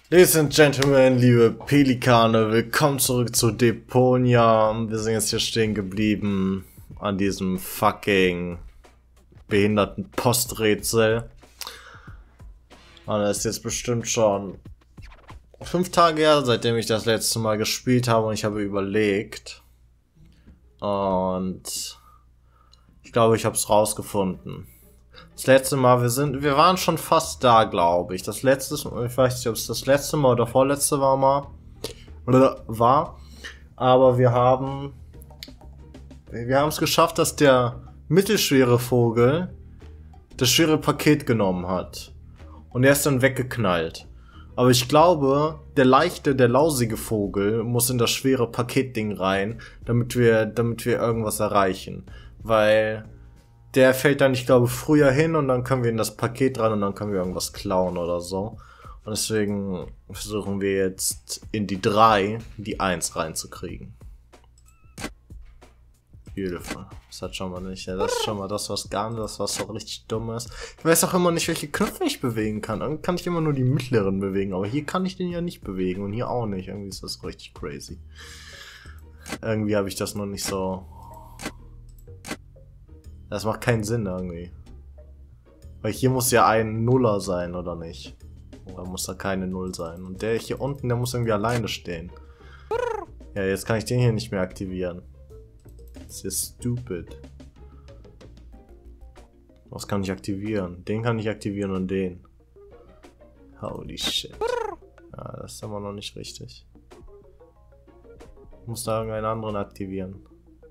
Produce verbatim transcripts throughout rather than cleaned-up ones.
Ladies and Gentlemen, liebe Pelikane, willkommen zurück zu Deponia. Wir sind jetzt hier stehen geblieben an diesem fucking behinderten Posträtsel. Und das ist jetzt bestimmt schon fünf Tage her, seitdem ich das letzte Mal gespielt habe, und ich habe überlegt. Und ich glaube, ich habe es rausgefunden. Das letzte Mal, wir sind, wir waren schon fast da, glaube ich. Das letzte, ich weiß nicht, ob es das letzte Mal oder vorletzte war mal, oder war. Aber wir haben, wir haben es geschafft, dass der mittelschwere Vogel das schwere Paket genommen hat. Und er ist dann weggeknallt. Aber ich glaube, der leichte, der lausige Vogel muss in das schwere Paketding rein, damit wir, damit wir irgendwas erreichen. Weil der fällt dann, ich glaube, früher hin und dann können wir in das Paket ran und dann können wir irgendwas klauen oder so. Und deswegen versuchen wir jetzt in die drei die eins reinzukriegen. Beautiful. Das hat schon mal nicht. Ja, das ist schon mal das, was gar nicht, das was auch richtig dumm ist. Ich weiß auch immer nicht, welche Knöpfe ich bewegen kann. Dann kann ich immer nur die mittleren bewegen, aber hier kann ich den ja nicht bewegen und hier auch nicht. Irgendwie ist das richtig crazy. Irgendwie habe ich das noch nicht so. Das macht keinen Sinn irgendwie. Weil hier muss ja ein Nuller sein, oder nicht? Oder muss da keine Null sein? Und der hier unten, der muss irgendwie alleine stehen. Ja, jetzt kann ich den hier nicht mehr aktivieren. Das ist stupid. Was kann ich aktivieren? Den kann ich aktivieren und den. Holy shit. Ja, das ist aber noch nicht richtig. Ich muss da irgendeinen anderen aktivieren.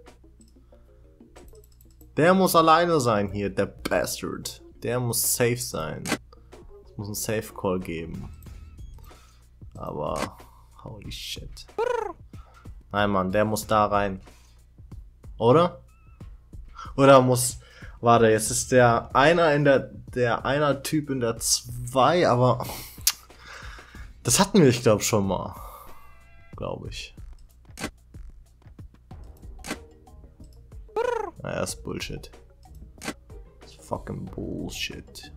Der muss alleine sein hier, der Bastard. Der muss safe sein. Es muss einen Safe Call geben. Aber, holy shit. Nein, Mann, der muss da rein. Oder? Oder muss... Warte, jetzt ist der einer in der... Der einer Typ in der zwei, aber... Das hatten wir, ich glaube, schon mal. Glaube ich. Naja, das ist Bullshit. Das ist fucking Bullshit.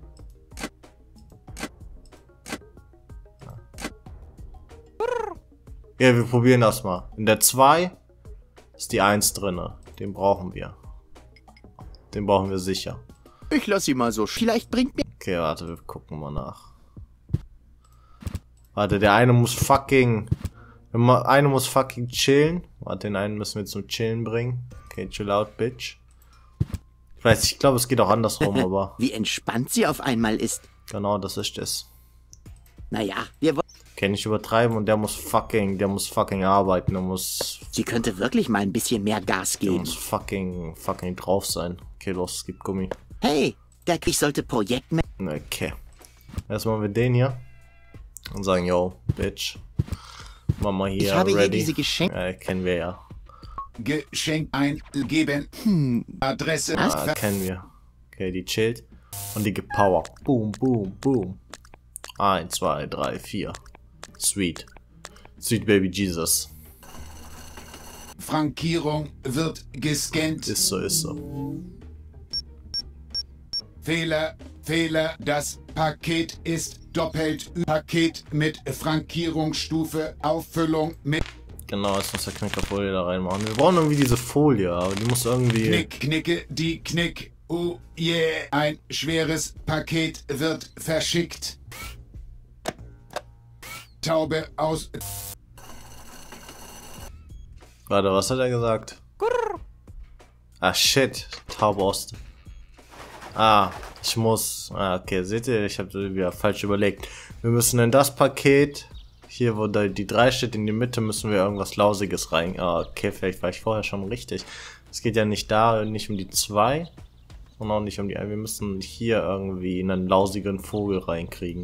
Ja, wir probieren das mal. In der zwei ist die eins drinne. Den brauchen wir. Den brauchen wir sicher. Ich lass sie mal so. Vielleicht bringt mir... Okay, warte, wir gucken mal nach. Warte, der eine muss fucking... Der eine muss fucking chillen. Warte, den einen müssen wir zum Chillen bringen. Okay, chill out, bitch. Ich weiß, ich glaube, es geht auch andersrum, aber... Wie entspannt sie auf einmal ist. Genau, das ist es. Naja, wir wollen... Okay, nicht übertreiben, und der muss fucking, der muss fucking arbeiten, der muss... Sie könnte wirklich mal ein bisschen mehr Gas Der geben. muss fucking, fucking drauf sein. Okay, los, es gibt Gummi. Hey, der ich sollte Projekt... Okay. Erstmal machen wir den hier. Und sagen, yo, bitch. Mama hier, Ich habe ready. hier diese Geschenke... Ja, kennen wir ja. Geschenk eingeben. Hm. Adresse. Ah, kennen wir. Okay, die chillt. Und die gibt Power. Boom, boom, boom. eins, zwei, drei, vier. Sweet. Sweet Baby Jesus. Frankierung wird gescannt. Ist so, ist so. Fehler, Fehler. Das Paket ist doppelt. Paket mit Frankierungsstufe. Auffüllung mit Genau, jetzt muss der Knickerfolie da reinmachen. Wir brauchen irgendwie diese Folie, aber die muss irgendwie... Knick, Knicke, die Knick. Oh yeah. Ein schweres Paket wird verschickt. Taube aus... Warte, was hat er gesagt? Ah, shit. Taube aus... Ah, ich muss... Ah, okay, seht ihr? Ich habe wieder falsch überlegt. Wir müssen in das Paket... Hier, wo da die drei steht, in die Mitte, müssen wir irgendwas Lausiges rein... Ah, okay, vielleicht war ich vorher schon richtig. Es geht ja nicht da, nicht um die zwei. Und auch nicht um die... Wir müssen hier irgendwie in einen lausigen Vogel reinkriegen.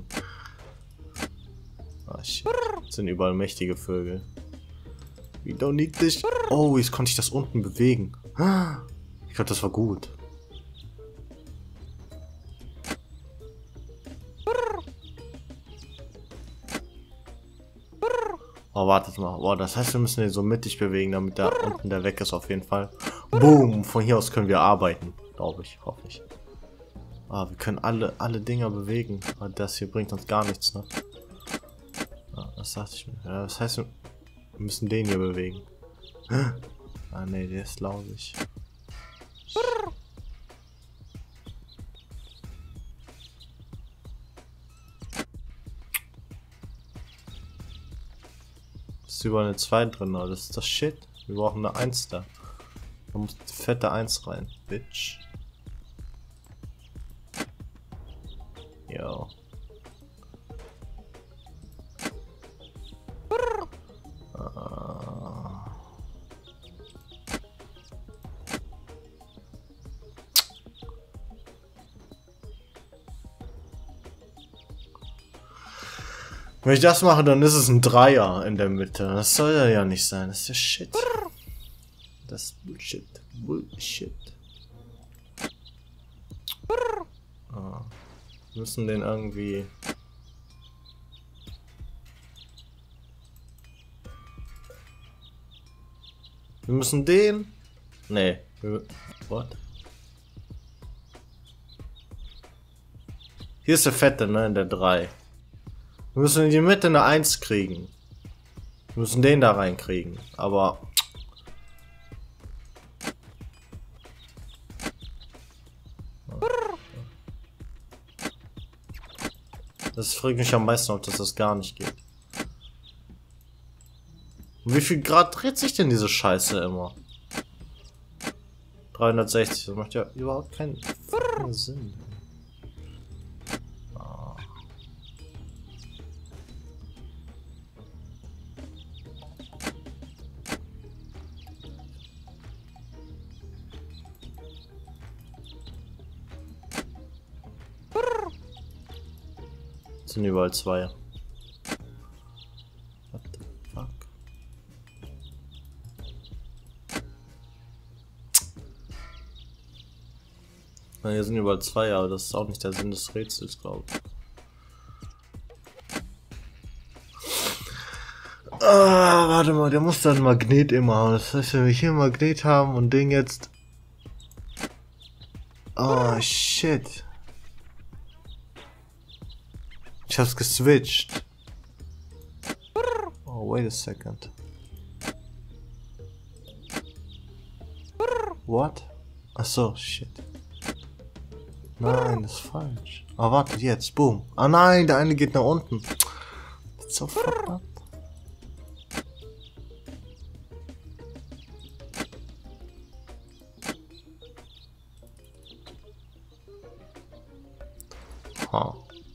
Ah, shit. Das sind überall mächtige Vögel. We don't need this. Oh, jetzt konnte ich das unten bewegen. Ich glaube, das war gut. Oh, wartet mal. Boah, das heißt, wir müssen den so mittig bewegen, damit da unten der weg ist auf jeden Fall. Boom! Von hier aus können wir arbeiten. Glaube ich, hoffe ich. Ah, wir können alle, alle Dinger bewegen. Aber das hier bringt uns gar nichts, ne? Was dachte ich mir? Ja, das heißt, wir müssen den hier bewegen. Ah ne, der ist lausig. Ist überall eine zwei drin, aber das ist das Shit. Wir brauchen eine eins da. Da muss die fette eins rein, Bitch. Jo. Ah. Wenn ich das mache, dann ist es ein Dreier in der Mitte. Das soll ja nicht sein. Das ist ja Shit. Das ist Bullshit. Bullshit. Ah. Wir müssen den irgendwie... Wir müssen den... Nee. What? Hier ist der Fette, ne? In der drei. Wir müssen in die Mitte eine eins kriegen. Wir müssen den da reinkriegen. Aber... Das fragt mich am meisten auf, dass das gar nicht geht. Und wie viel Grad dreht sich denn diese Scheiße immer? dreihundertsechzig, das macht ja überhaupt keinen Sinn. Ah. Das sind überall zwei. What the fuck? Na, hier sind überall zwei, aber das ist auch nicht der Sinn des Rätsels, glaube ich. Ah, warte mal, der muss dann ein Magnet immer haben. Das heißt, wenn wir hier ein Magnet haben und den jetzt... Oh, shit. Ich hab's geswitcht. Oh, wait a second. What? Achso, shit. Nein, das ist falsch. Ah, warte, jetzt, boom. Ah nein, der eine geht nach unten. That's so fucked up. Huh.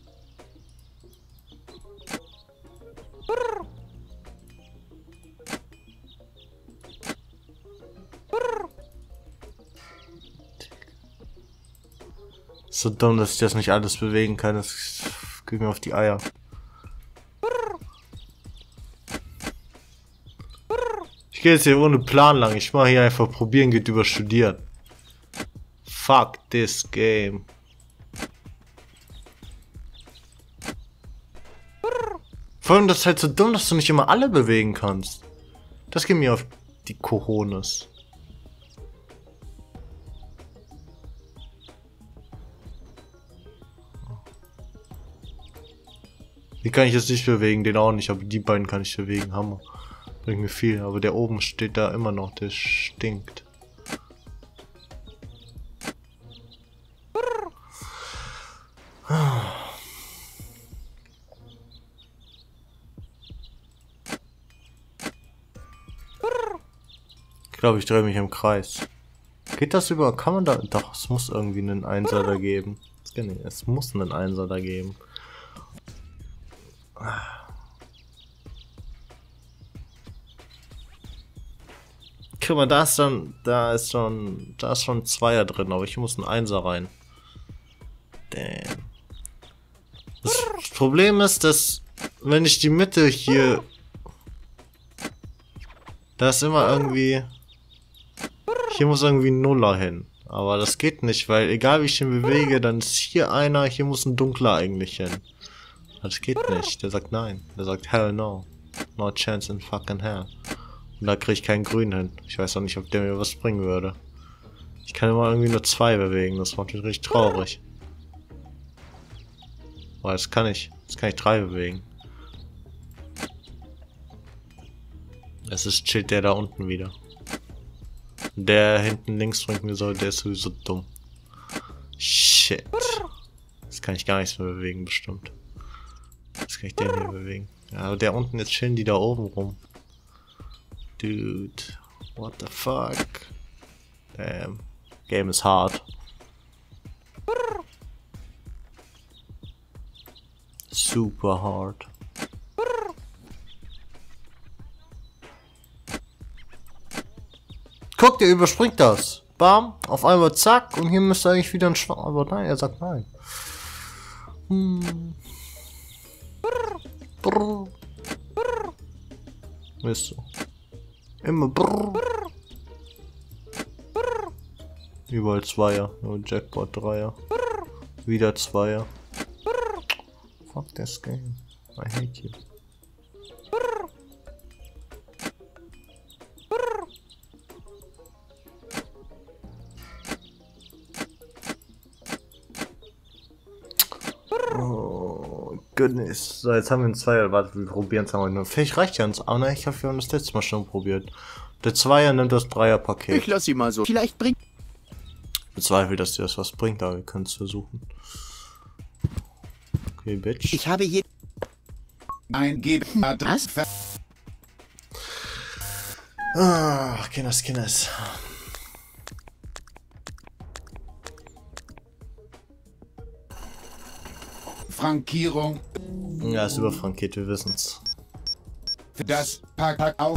So dumm, dass ich das nicht alles bewegen kann. Das geht mir auf die Eier. Ich gehe jetzt hier ohne Plan lang. Ich mache hier einfach probieren, geht über studieren. Fuck this game. Vor allem, das ist halt so dumm, dass du nicht immer alle bewegen kannst. Das geht mir auf die Cojones. Die kann ich jetzt nicht bewegen, den auch nicht, aber die beiden kann ich bewegen. Hammer. Bringt mir viel, aber der oben steht da immer noch, der stinkt. Ich glaube, ich drehe mich im Kreis. Geht das über? Kann man da? Doch, es muss irgendwie einen Einser da geben. Es muss einen Einser da geben. Guck mal, da ist dann, da ist schon, da ist schon ein Zweier drin, aber ich muss einen Einser rein. Damn. Das Problem ist, dass, wenn ich die Mitte hier, da ist immer irgendwie, hier muss irgendwie ein Nuller hin. Aber das geht nicht, weil egal wie ich den bewege, dann ist hier einer, hier muss ein Dunkler eigentlich hin. Das geht nicht. Der sagt nein. Der sagt hell no. No chance in fucking hell. Und da kriege ich keinen Grün hin. Ich weiß auch nicht, ob der mir was bringen würde. Ich kann immer irgendwie nur zwei bewegen. Das macht mich richtig traurig. Aber das kann ich. Jetzt kann ich drei bewegen. Es ist chillt der da unten wieder. Der hinten links trinken soll, der ist sowieso dumm. Shit. Das kann ich gar nichts mehr bewegen, bestimmt. Das kann ich den hier bewegen. Ja, aber der unten, jetzt chillen die da oben rum. Dude. What the fuck? Damn. Game is hard. Super hard. Guck, der überspringt das. Bam, auf einmal zack und hier müsste eigentlich wieder ein Schwarz. Aber nein, er sagt nein. Hm. Brrr. Brrr. Ist so. Immer brrr. Brrr. Überall Zweier. Nur Jackpot Dreier. Brrr. Wieder Zweier. Brrr. Fuck this game. I hate you. Brrr. Brrr. Oh, goodness. So, jetzt haben wir einen Zweier. Warte, wir probieren es einmal nur. Vielleicht reicht ja uns. Aber nein, ich habe ja das letzte Mal schon probiert. Der Zweier nimmt das Dreier-Paket. Ich lass sie mal so. Vielleicht bringt... Ich bezweifle, dass dir das was bringt, aber wir können es versuchen. Okay, Bitch. Ich habe hier... Eingeben. Was? Ah, Kinders, Kinders. Frankierung. Ja, ist überfrankiert, wir wissen's. Für das Pack auf.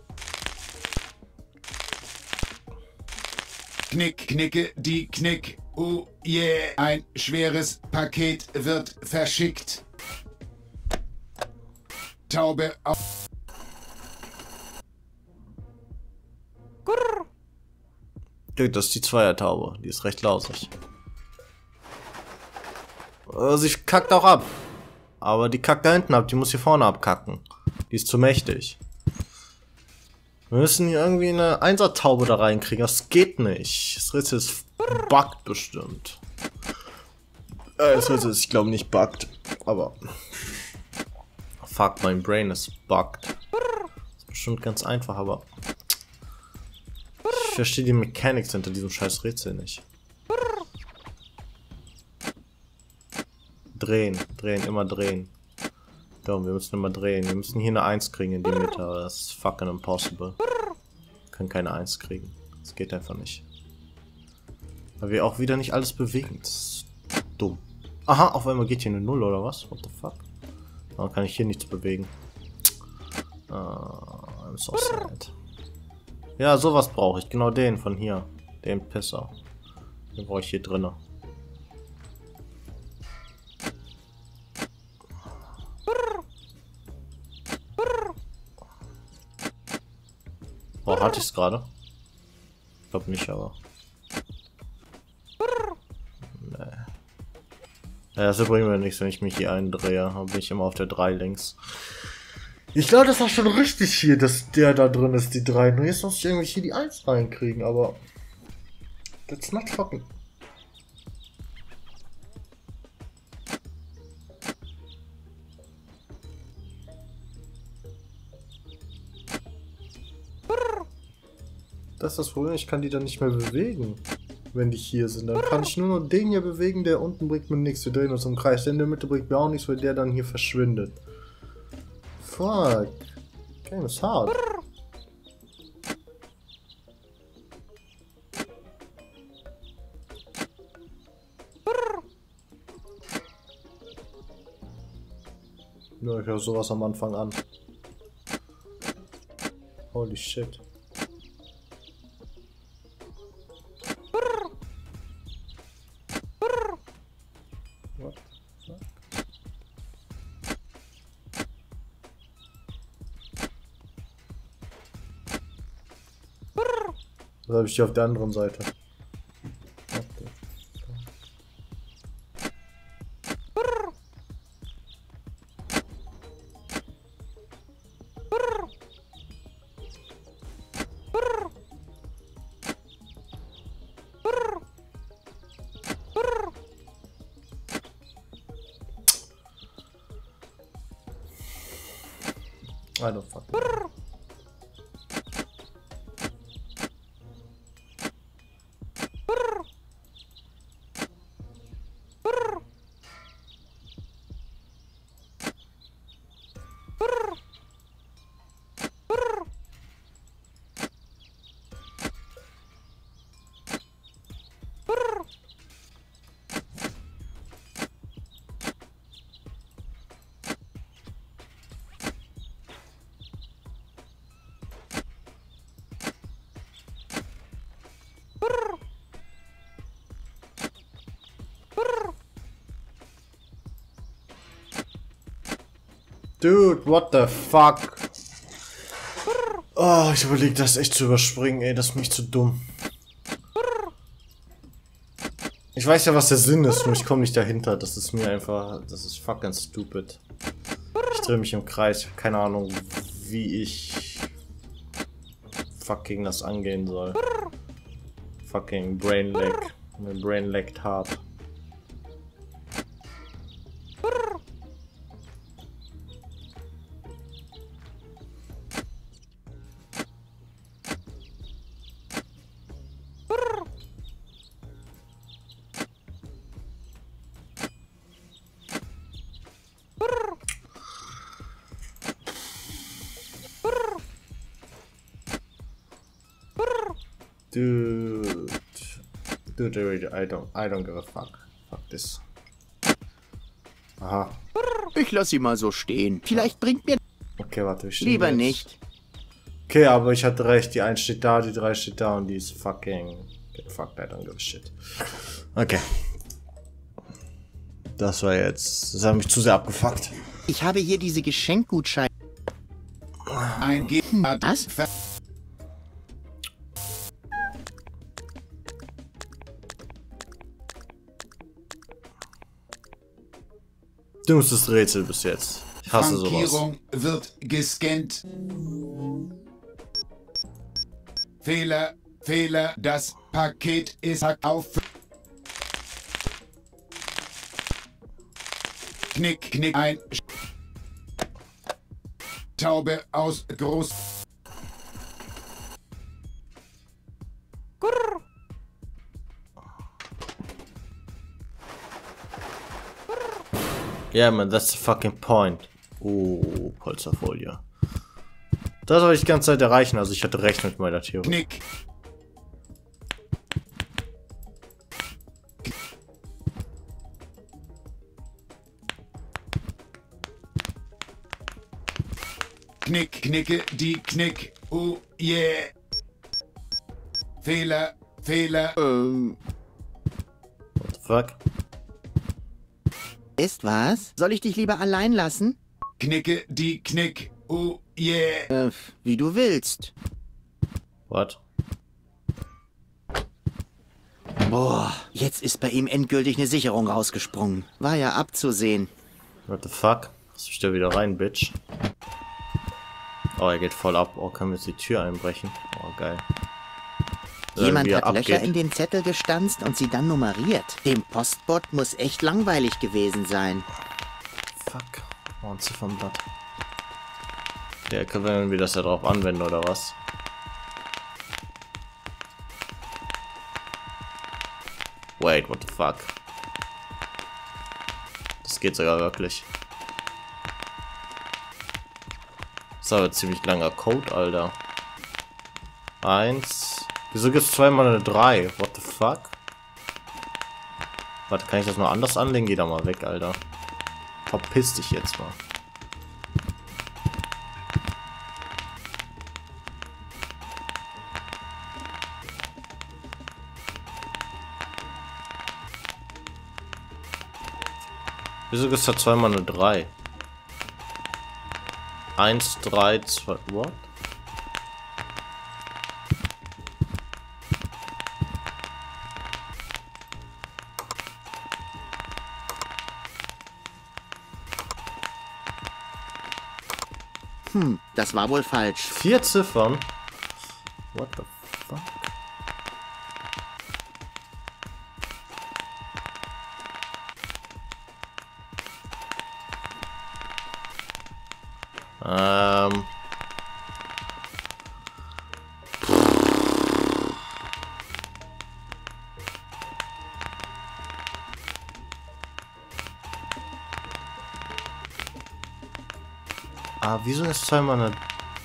Knick, knicke, die Knick. Oh yeah. Ein schweres Paket wird verschickt. Taube auf. Dude, das ist die Zweiertaube. Die ist recht lausig. Sie kackt auch ab. Aber die kackt da hinten ab. Die muss hier vorne abkacken. Die ist zu mächtig. Wir müssen hier irgendwie eine Einsertaube da reinkriegen. Das geht nicht. Das Rätsel ist buggt bestimmt. Äh, das Rätsel ist, ich glaube, nicht buggt. Aber... Fuck, mein Brain ist buggt. Ist bestimmt ganz einfach, aber... Ich verstehe die Mechanics hinter diesem scheiß Rätsel nicht. Drehen, drehen, immer drehen. Dumm, wir müssen immer drehen. Wir müssen hier eine eins kriegen in die Mitte. Aber das ist fucking impossible. Wir können keine eins kriegen. Das geht einfach nicht. Weil wir auch wieder nicht alles bewegen. Das ist dumm. Aha, auf einmal geht hier eine null oder was? What the fuck? Warum kann ich hier nichts bewegen? Uh, I'm so sad. Ja, sowas brauche ich. Genau den von hier. Den Pisser. Den brauche ich hier drinnen. Oh, hatte ich es gerade? Ich glaube nicht, aber... Nee. Ja, das bringt mir nichts, wenn ich mich hier eindrehe. Dann bin ich immer auf der drei links. Ich glaube, das war schon richtig hier, dass der da drin ist, die drei. Nur jetzt muss ich irgendwie hier die eins reinkriegen, aber... That's not fucking... Das ist das Problem, ich kann die dann nicht mehr bewegen, wenn die hier sind. Dann kann ich nur noch den hier bewegen, der unten bringt mir nichts. Wir drehen uns im Kreis. Der in der Mitte bringt mir auch nichts, weil der dann hier verschwindet. Fuck. Game is hard. Ja, ich höre sowas am Anfang an. Holy shit. Das habe ich hier auf der anderen Seite. Okay. I don't fucking know. Dude, what the fuck? Oh, ich überlege das echt zu überspringen, ey, das ist mich zu dumm. Ich weiß ja, was der Sinn ist, nur ich komme nicht dahinter. Das ist mir einfach, das ist fucking stupid. Ich drehe mich im Kreis, ich habe keine Ahnung, wie ich fucking das angehen soll. Fucking Brain Lag. Mein Brain laggt hart. Dude, dude, I don't, I don't give a fuck. Fuck this. Aha. Ich lasse sie mal so stehen. Vielleicht bringt mir... Okay, warte, ich Lieber jetzt. nicht. Okay, aber ich hatte recht. Die eins steht da, die drei steht da und die ist fucking... Get fucked, I don't give a shit. Okay. Das war jetzt... Das hat mich zu sehr abgefuckt. Ich habe hier diese Geschenkgutscheine. Ein Gegner. Was? Dümmstes Rätsel bis jetzt. Ich hasse sowas. Frankierung wird gescannt. Fehler, Fehler, das Paket ist auf. Knick, knick, ein. Taube aus Groß. Yeah, man, that's the fucking point. Oh, Polsterfolie. Das wollte ich die ganze Zeit erreichen, also ich hatte recht mit meiner Theorie. Knick. Knick, knicke, die Knick. Oh, yeah. Fehler, Fehler. Ähm, What the fuck? ist was? Soll ich dich lieber allein lassen? Knicke, die Knick. Oh, yeah. Äh, wie du willst. What? Boah, jetzt ist bei ihm endgültig eine Sicherung rausgesprungen. War ja abzusehen. What the fuck? Lass mich da wieder rein, Bitch. Oh, er geht voll ab. Oh, können wir jetzt die Tür einbrechen? Oh, geil. Jemand Wie er hat Löcher abgeht. in den Zettel gestanzt und sie dann nummeriert. Dem Postbot muss echt langweilig gewesen sein. Fuck. Oh, ein Ziffernblatt. Ja, können wir das ja drauf anwenden, oder was? Wait, what the fuck? Das geht sogar wirklich. Das ist aber ein ziemlich langer Code, Alter. Eins. Wieso gibt's zweimal eine drei? What the fuck? Warte, kann ich das mal anders anlegen? Geh da mal weg, Alter. Verpiss dich jetzt mal. Wieso ist da zweimal eine drei? Eins, drei, zwei. What? Hm, das war wohl falsch. Vier Ziffern? What the fuck? Ähm. Ah, wieso ist zweimal eine...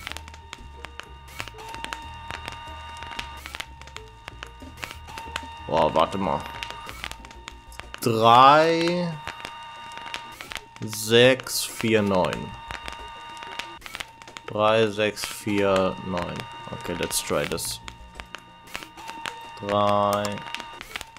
Boah, warte mal. Drei... Sechs, vier, neun. Drei, sechs, vier, neun. Okay, let's try this. Drei...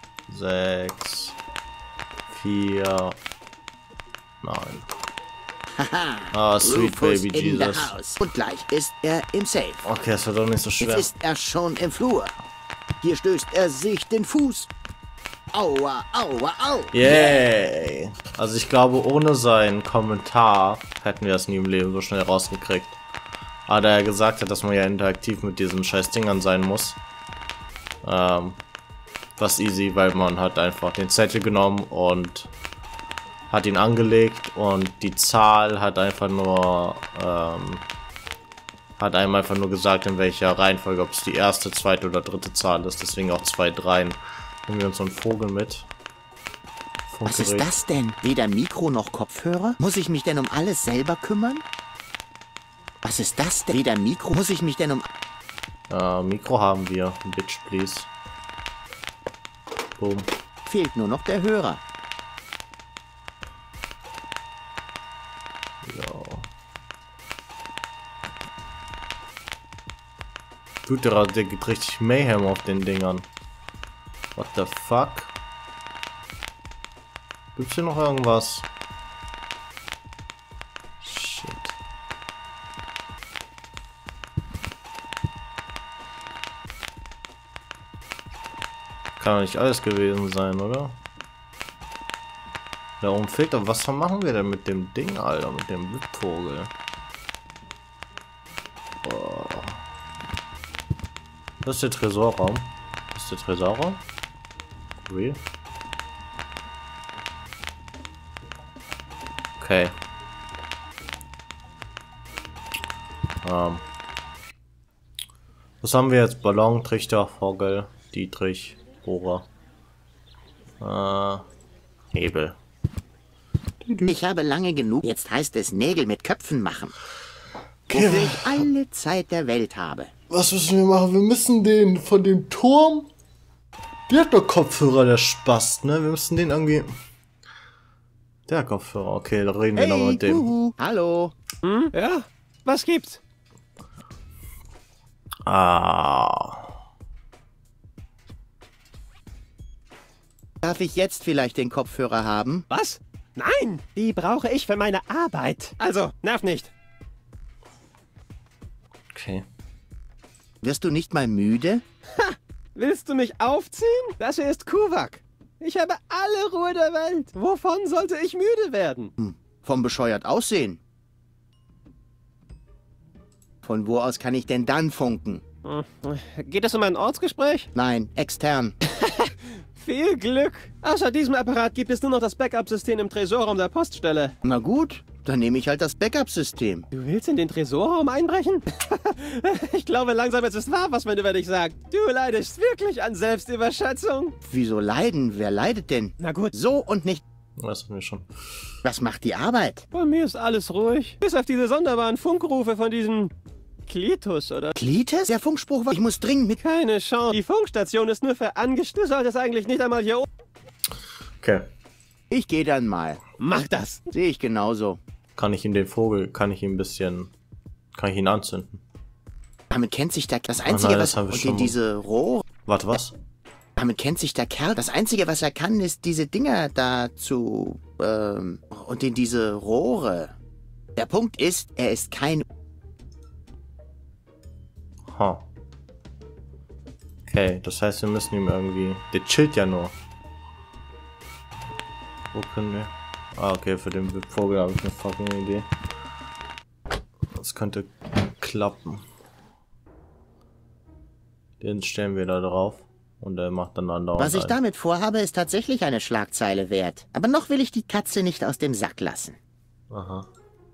Sechs... Vier... Neun. Ah, sweet Rufus baby in the Jesus. house. Und gleich ist er im Safe. Okay, das wird doch nicht so Jetzt schwer. ist er schon im Flur. Hier stößt er sich den Fuß. Aua, aua, au. Yay! Also ich glaube, ohne seinen Kommentar hätten wir das nie im Leben so schnell rausgekriegt. Aber da er gesagt hat, dass man ja interaktiv mit diesen scheiß Dingern sein muss. Ähm, was easy, weil man hat einfach den Zettel genommen und hat ihn angelegt und die Zahl hat einfach nur ähm, hat einem einfach nur gesagt, in welcher Reihenfolge, ob es die erste, zweite oder dritte Zahl ist, deswegen auch zwei Dreien. Nehmen wir uns so einen Vogel mit. Was ist Funkgerät. das denn? Weder Mikro noch Kopfhörer? Muss ich mich denn um alles selber kümmern? Was ist das denn? Weder Mikro. Muss ich mich denn um... Äh, Mikro haben wir. Bitch, please. Boom. Fehlt nur noch der Hörer. Ja. Tut der, der gibt richtig Mayhem auf den Dingern. What the fuck? Gibt's hier noch irgendwas? Shit. Kann doch nicht alles gewesen sein, oder? Da oben fehlt doch. Was machen wir denn mit dem Ding, Alter? Mit dem Wippvogel? Oh. Das ist der Tresorraum. Das ist der Tresorraum? Real? Okay. Ähm. Was haben wir jetzt? Ballon, Trichter, Vogel, Dietrich, Bohrer. Äh. Hebel. Ich habe lange genug. Jetzt heißt es Nägel mit Köpfen machen. Wofür ich alle Zeit der Welt habe. Was müssen wir machen? Wir müssen den von dem Turm. Der hat doch Kopfhörer, der Spaß, ne? Wir müssen den irgendwie. Der hat Kopfhörer, okay, da reden wir nochmal mit dem. Uhu. Hallo. Hm? Ja, was gibt's? Ah. Darf ich jetzt vielleicht den Kopfhörer haben? Was? Nein, die brauche ich für meine Arbeit. Also, nerv nicht. Okay. Wirst du nicht mal müde? Willst du mich aufziehen? Das hier ist Kuwak. Ich habe alle Ruhe der Welt. Wovon sollte ich müde werden? Hm. Vom bescheuert aussehen. Von wo aus kann ich denn dann funken? Hm. Geht es um ein Ortsgespräch? Nein, extern. Viel Glück. Außer diesem Apparat gibt es nur noch das Backup-System im Tresorraum der Poststelle. Na gut, dann nehme ich halt das Backup-System. Du willst in den Tresorraum einbrechen? Ich glaube langsam, es ist wahr, was man über dich sagt. Du leidest wirklich an Selbstüberschätzung. Wieso leiden? Wer leidet denn? Na gut. So und nicht. Das hatten wir schon. Was macht die Arbeit? Bei mir ist alles ruhig. Bis auf diese sonderbaren Funkrufe von diesem Klitus, oder? Klites? Der Funkspruch war, ich muss dringend mit... Keine Chance. Die Funkstation ist nur für Angestellte. Du solltest eigentlich nicht einmal hier oben... Okay. Ich gehe dann mal. Mach das. Sehe ich genauso. Kann ich ihn den Vogel, kann ich ihn ein bisschen. Kann ich ihn anzünden? Damit kennt sich der... Das Einzige, nein, das was... haben wir Und schon in mal. diese Rohre... Warte, was? Damit kennt sich der Kerl... Das Einzige, was er kann, ist diese Dinger da zu... Ähm... Und in diese Rohre. Der Punkt ist, er ist kein... Ha. Okay, das heißt, wir müssen ihm irgendwie. Der chillt ja nur. Wo können wir? Ah, okay, für den Vogel habe ich eine fucking Idee. Das könnte klappen. Den stellen wir da drauf. Und er macht dann andauernd. Was ich ein. damit vorhabe, ist tatsächlich eine Schlagzeile wert. Aber noch will ich die Katze nicht aus dem Sack lassen. Aha.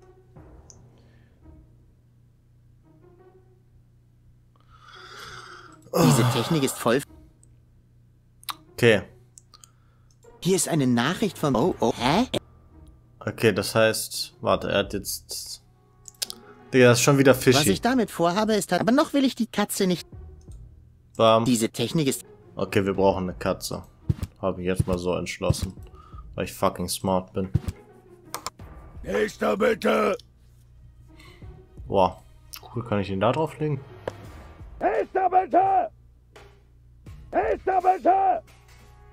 Diese Technik ist voll... Okay. Hier ist eine Nachricht von... Oh, oh, hä? Okay, das heißt. Warte, er hat jetzt. Digga, das ist schon wieder Was fishy. ich damit vorhabe, ist... Aber noch will ich die Katze nicht... Bam. Diese Technik ist... Okay, wir brauchen eine Katze. Habe ich jetzt mal so entschlossen. Weil ich fucking smart bin. Nächster bitte! Boah. Cool, kann ich ihn da drauf legen? Nächster bitte! Nächster bitte!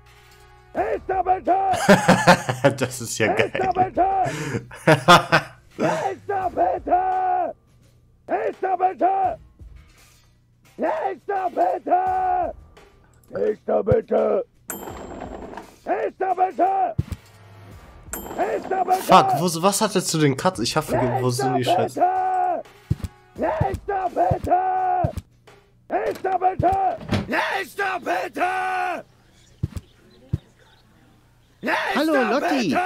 Nächster bitte! Das ist ja geil. bitte! Nächster bitte! Nächster bitte! Nächster bitte! Nächster bitte! Nächster bitte! Nächster bitte! Fuck, wo, was hat er zu den Katzen? Ich hab vergessen, wo sind die Scheiße? Nächster bitte! Nächster bitte! Nächster bitte! Hallo, Lotti. Bitte!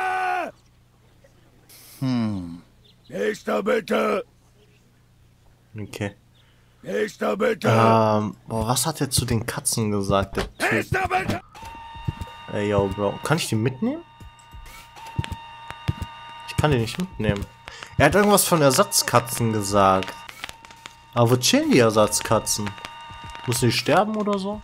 Hm. Nächster bitte! Okay. Nächster bitte! Ähm, boah, was hat er zu den Katzen gesagt, der Typ? Nächster bitte! Ey, yo, Bro. Kann ich die mitnehmen? Ich kann die nicht mitnehmen. Er hat irgendwas von Ersatzkatzen gesagt. Aber wo chillen die Ersatzkatzen? Müssen die sterben oder so?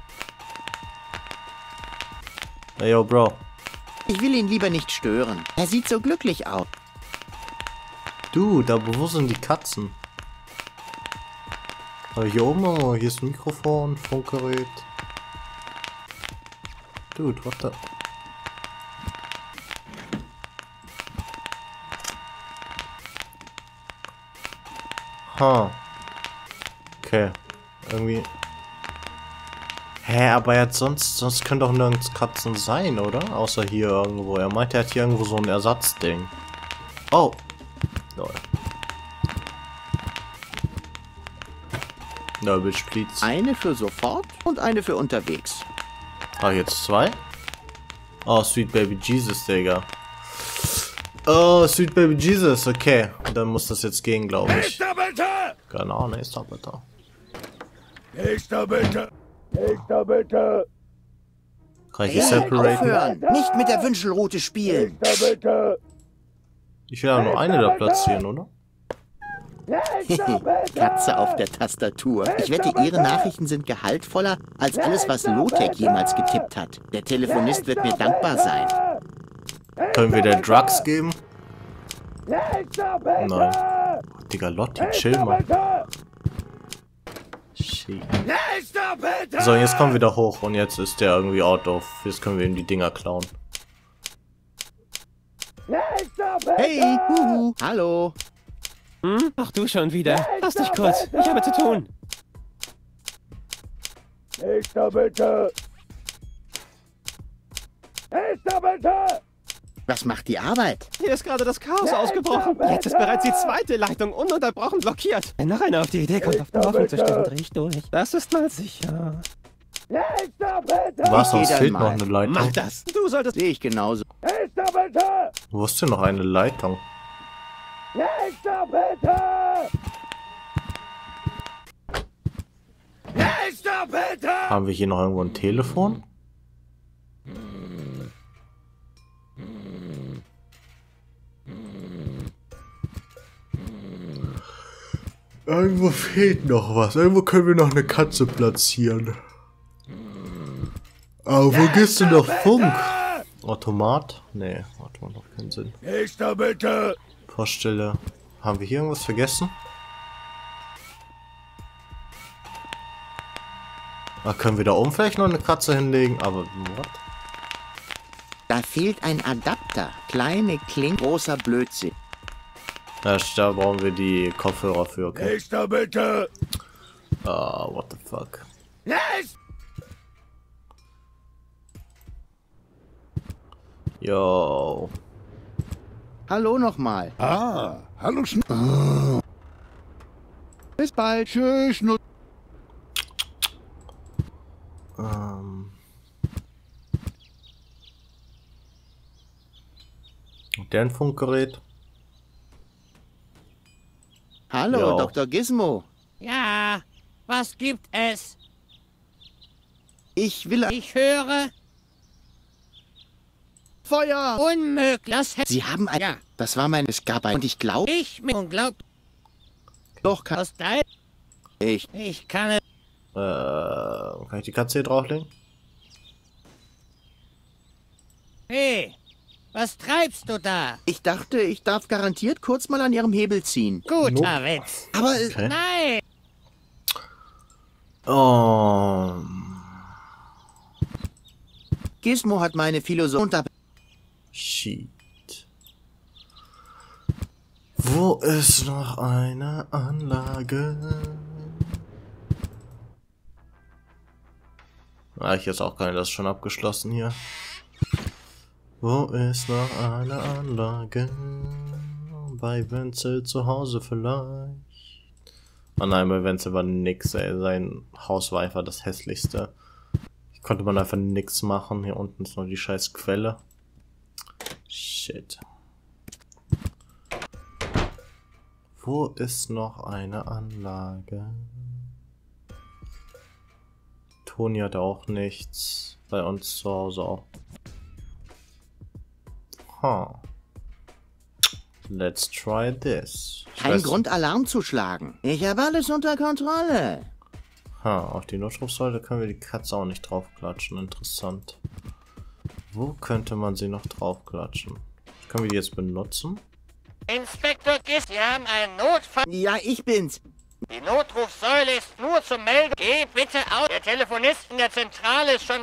Ey, yo, Bro. Ich will ihn lieber nicht stören. Er sieht so glücklich aus. Du, da wo sind die Katzen? Oh, hier oben, oh, hier ist ein Mikrofon, Funkgerät. Dude, what the... Ha. Okay. Irgendwie... Hä, aber jetzt sonst, sonst können doch nirgends Katzen sein, oder? Außer hier irgendwo. Er meinte, er hat hier irgendwo so ein Ersatzding. Oh. Lol. Na, bitch, please. Eine für sofort und eine für unterwegs. Ah, jetzt zwei? Oh, Sweet Baby Jesus, Digga. Oh, Sweet Baby Jesus, okay. Dann muss das jetzt gehen, glaube ich. Nächster bitte! Genau, nächster bitte. Nächster bitte! Nächster bitte! Kann ich die Hey, separaten? aufhören! Nicht mit der Wünschelrute spielen. Nächster bitte! Ich will ja nur eine da platzieren, oder? Nächster bitte! Katze auf der Tastatur. Ich wette, Ihre Nachrichten sind gehaltvoller als alles, was Lotec jemals getippt hat. Der Telefonist wird mir dankbar sein. Können wir der Drugs geben? Nächster bitte! Nein. Digga, Lotti, chill mal. Shit. Nächster bitte! So, jetzt kommen wir wieder hoch und jetzt ist der irgendwie out of. Jetzt können wir ihm die Dinger klauen. Nächster bitte! Hey, huhu. Hallo. Hm? Ach du schon wieder. Lass dich kurz. Ich habe zu tun. Nächster bitte! Nächster bitte! Was macht die Arbeit? Hier ist gerade das Chaos ausgebrochen. Jetzt ist bereits die zweite Leitung ununterbrochen blockiert. Wenn noch einer auf die Idee kommt, auf den Waffen zu stellen, dreh ich durch. Das ist mal sicher. Nächster bitte! Was, geh sonst dann fehlt mal. noch eine Leitung. Mach das. Du solltest... Sehe ich genauso. Nächster bitte! Wo ist denn noch eine Leitung? Nächster bitte! Nächster bitte! Haben wir hier noch irgendwo ein Telefon? Irgendwo fehlt noch was. Irgendwo können wir noch eine Katze platzieren. Aber wo gehst du noch Funk? Automat? Nee, Automat macht keinen Sinn. Nächster bitte! Poststelle. Haben wir hier irgendwas vergessen? Ah, können wir da oben vielleicht noch eine Katze hinlegen? Aber what? Da fehlt ein Adapter. Kleine Kling, großer Blödsinn. Ja, da brauchen wir die Kopfhörer für, okay. Nächster bitte! Ah, what the fuck. Nächster! Yo. Hallo nochmal. Ah, hallo Schn... Bis bald. Tschüss, Nut... Ähm. Deren Funkgerät? Hallo, Ja. Doktor Gizmo. Ja, was gibt es? Ich will... Ich höre Feuer! unmöglich. Das hätte Sie haben ein... Ja. Das war mein... Es gab ein... Und ich glaube... ich mir unglaublich Doch, kann... aus dein. Ich... Ich kann es. Äh, kann ich die Katze hier drauflegen? Hey, was treibst du da? Ich dachte, ich darf garantiert kurz mal an Ihrem Hebel ziehen. Guter Witz. Aber... äh, Okay. Nein, Oh. Gizmo hat meine Philosophie... Und da... Shit. Wo, Wo ist noch eine Anlage? Ah, ich jetzt auch keine, das ist schon abgeschlossen hier. Wo ist noch eine Anlage? Bei Wenzel zu Hause vielleicht. Oh nein, bei Wenzel war nix, ey. Sein Haus war einfach das hässlichste. Hier konnte man einfach nix machen. Hier unten ist noch die scheiß Quelle. Shit. Wo ist noch eine Anlage? Toni hat auch nichts. Bei uns zu Hause auch. Huh. Let's try this. Ich Kein weiß- Grund, Alarm zu schlagen. Ich habe alles unter Kontrolle. Ha, auf die Notrufsäule können wir die Katze auch nicht draufklatschen. Interessant. Wo könnte man sie noch draufklatschen? Können wir die jetzt benutzen? Inspektor Gist, wir haben einen Notfall. Ja, ich bin's. Die Notrufsäule ist nur zum Melden. Geh bitte aus. Der Telefonist in der Zentrale ist schon...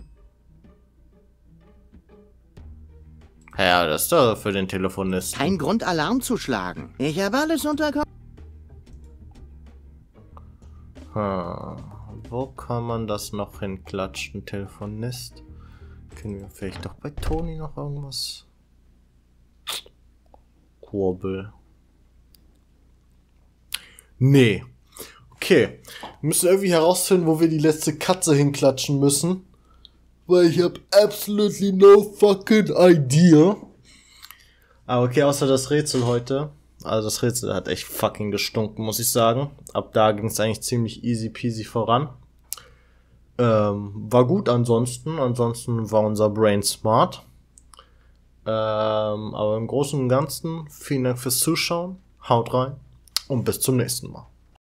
Ja, das ist doch für den Telefonisten. Kein Grund, Alarm zu schlagen. Ich habe alles unter Kontrolle. Ha, wo kann man das noch hinklatschen? Telefonist? Können wir vielleicht doch bei Toni noch irgendwas? Kurbel. Nee. Okay. Wir müssen irgendwie herausfinden, wo wir die letzte Katze hinklatschen müssen. Weil ich habe absolutely no fucking idea. Aber okay, außer das Rätsel heute. Also das Rätsel hat echt fucking gestunken, muss ich sagen. Ab da ging es eigentlich ziemlich easy peasy voran. Ähm, war gut ansonsten. Ansonsten war unser Brain smart. Ähm, aber im Großen und Ganzen vielen Dank fürs Zuschauen. Haut rein und bis zum nächsten Mal.